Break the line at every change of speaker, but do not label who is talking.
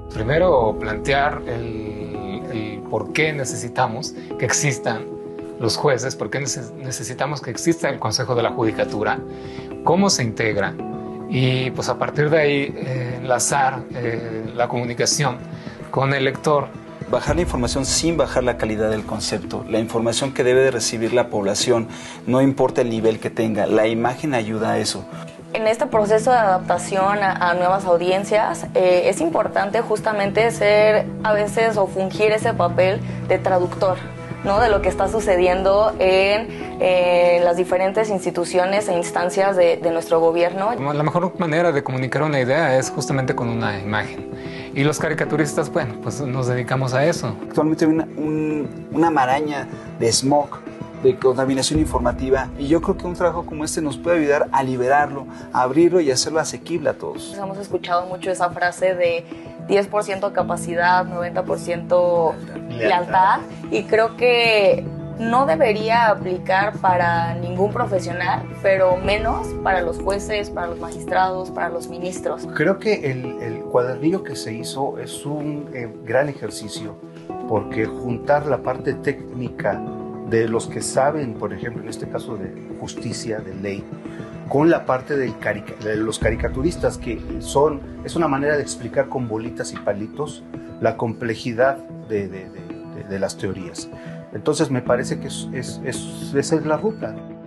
Primero, plantear el por qué necesitamos que existan los jueces, por qué necesitamos que exista el Consejo de la Judicatura, cómo se integra y pues a partir de ahí enlazar la comunicación con el lector.
Bajar la información sin bajar la calidad del concepto, la información que debe de recibir la población, no importa el nivel que tenga, la imagen ayuda a eso.
En este proceso de adaptación a nuevas audiencias es importante justamente ser a veces o fungir ese papel de traductor, ¿no? De lo que está sucediendo en las diferentes instituciones e instancias de nuestro gobierno.
La mejor manera de comunicar una idea es justamente con una imagen. Y los caricaturistas, bueno, pues nos dedicamos a eso.
Actualmente hay una maraña de smog, de contaminación informativa, y yo creo que un trabajo como este nos puede ayudar a liberarlo, a abrirlo y hacerlo asequible a todos.
Hemos escuchado mucho esa frase de 10% capacidad, 90% lealtad, y creo que no debería aplicar para ningún profesional, pero menos para los jueces, para los magistrados, para los ministros.
Creo que el cuadernillo que se hizo es un gran ejercicio, porque juntar la parte técnica de los que saben, por ejemplo, en este caso de justicia, de ley, con la parte de los caricaturistas, que es una manera de explicar con bolitas y palitos la complejidad de las teorías. Entonces me parece que esa es la ruta.